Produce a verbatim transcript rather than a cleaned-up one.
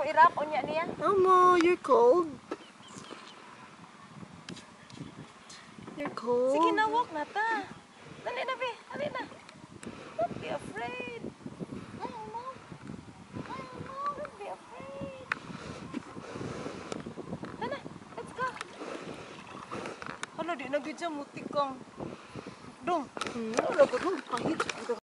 ko irap unya niya. Elmo, you're cold. You're cold. Sige na, walk na ta. Dali na, be. Dali na. Don't be afraid. Elmo. Elmo, don't be afraid. Tana, let's go. Hala, di na gid siya mutik kang. Dong. Hmm, wala ko dong. Pahit.